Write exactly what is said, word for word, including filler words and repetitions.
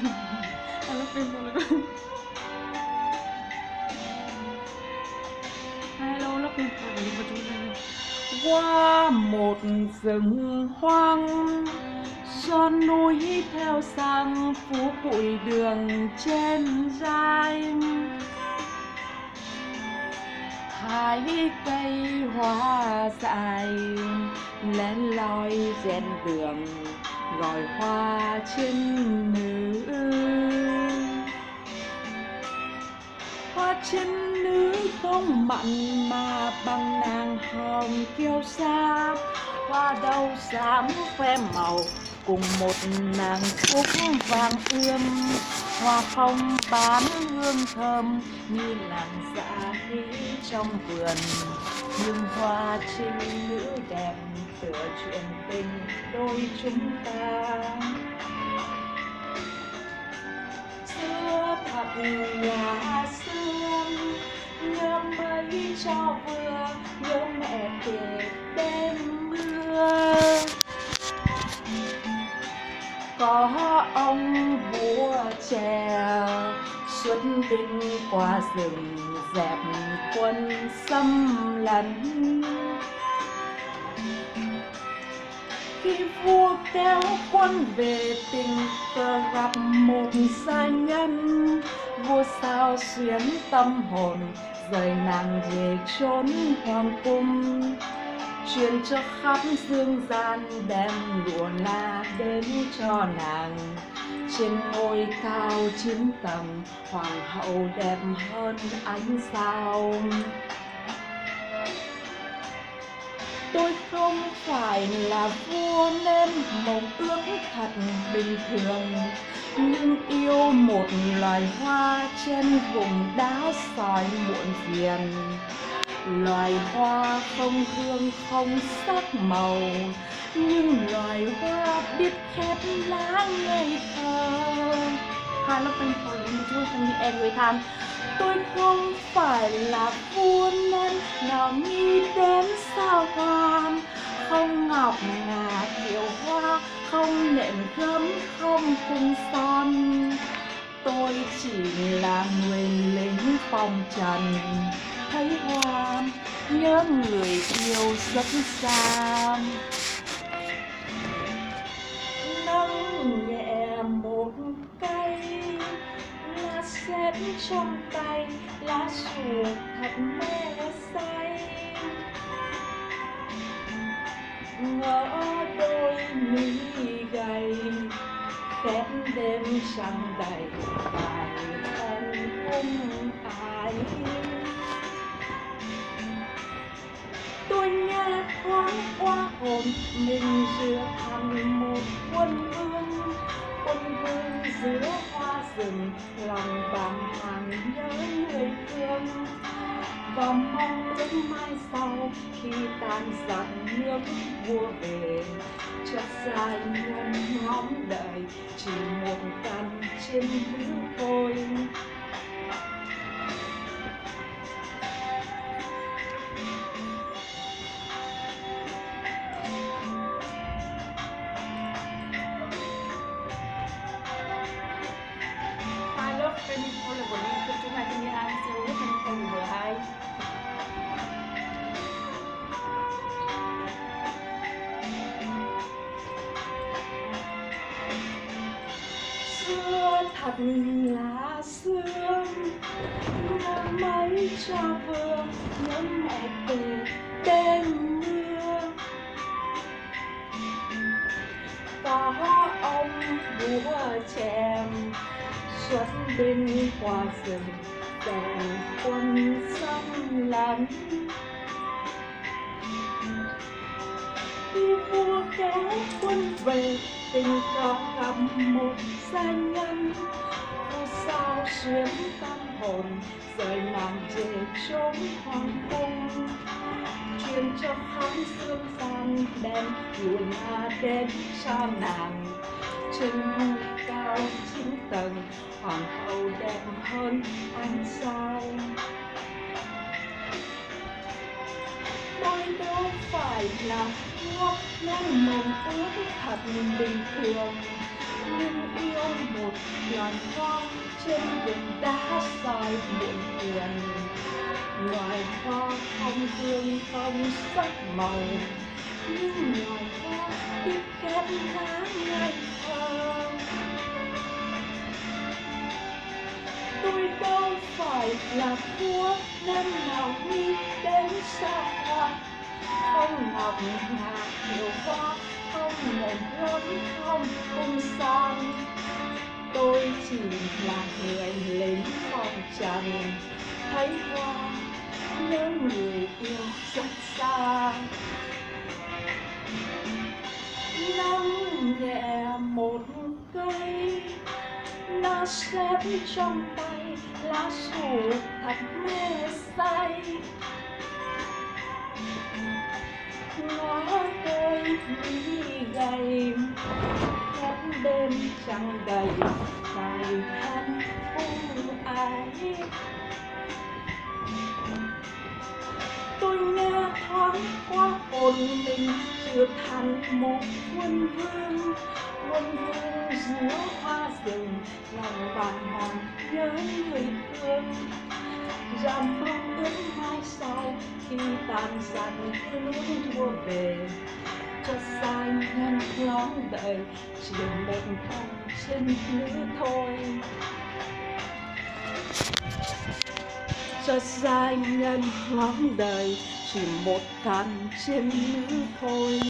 I love phim Bollywood. Hello, love phim Bollywood. Qua một rừng hoang, son núi theo sang phố bụi đường trên dải. Hai cây hoa dại lén loi ven đường gọi hoa trên nữ. Hoa trên nữ không mặn mà bằng nàng hồng kiêu sa. Hoa đâu dám khoe màu cùng một nàng cúc vàng ươm. Hoa không bán hương thơm như làn dạ khí trong vườn, nhưng hoa trinh nữ đẹp tựa chuyện tình đôi chúng ta. Xưa thật nhà xưa, nhớ mấy cho vừa, nhớ mẹ kể đêm mưa. Có ông vua trẻ xuất binh qua rừng dẹp quân xâm lấn. Khi vua kéo quân về tình cờ gặp một gia nhân, vua sao xuyến tâm hồn rời nàng về chốn hoàng cung. Truyền cho khắp dương gian đem lụa la đến cho nàng. Trên ngôi cao chín tầng hoàng hậu đẹp hơn ánh sao. Tôi không phải là vua nên mộng ước thật bình thường, nhưng yêu một loài hoa trên vùng đá sỏi muộn phiền. Loài hoa không hương không sắc màu, nhưng loài hoa biết khép lá ngây thơ. Hai lớp anh hồi một chút không như em người than. Tôi không phải là vua nên nào nghĩ đến sao hoa. Không ngọc ngà kiều hoa, không nệm gấm, không cung son. Tôi chỉ là người lính phong trần, thấy hoa nhớ người yêu rất xa. Nâng nhẹ một cây lá xếp trong tay, lá sù thật mê say. Ngỡ đôi mi gầy khép đêm trăng đầy bài thân cung ai. Tôi nghe thoáng qua hồn mình giữa thành một quân vương. Quân vương giữa hoa rừng lòng bàng hoàng nhớ người thương. Và mong đến mai sau khi tan giặc nước vua về, chợt dài ngân ngóng đợi chỉ một căn trên hữu thôi. Bên thôi là buổi của chúng ta như ai siêu rất là con vừa hay. Xưa thật là xưa, nhớ mấy cho vừa, nhớ mẹ kể đêm mưa. Có ông vua trẻ xuất binh qua rừng dẹp quân xâm lấn. Khi vua kéo quân về tình cờ gặp một gia nhân, vua sao xuyến tâm hồn rời nàng về chốn hoàng cung. Truyền cho khắp dương gian đem lụa la đến cho nàng. Trên ngôi cao chín tầng hoàng hậu đẹp hơn ánh sao. Tôi đâu phải là vua nên mộng ước thật bình thường, nhưng yêu một loài hoa trên vùng đá dài muộn phiền. Loài hoa không hương không sắc màu, nhưng loài hoa biết khép lá ngây thơ. Tôi đâu phải là vua nên nào nghĩ đến xa hoa, không ngọc ngà nhiều hoa, không mộng lớn, không cung sang. Tôi chỉ là người lính phong trần, thấy hoa nhớ người yêu rất xa. Nắng nhẹ một cây, lá xếp trong tay, lá sủ thật mê say. Ngó tôi đi gầy, khép đêm trăng đầy, ngày thân u ái. Tôi nghe thoáng qua hồn mình trở thành một quân vương, quân vương giữa hoa rừng, lòng bàng hoàng nhớ người thương. Ra mong ước mai sau khi tàn dần nước mùa về, cho sai nhân lóng đời chỉ một con chân nữ thôi. Cho giai nhân ngóng đời chỉ một cành trên nữ thôi.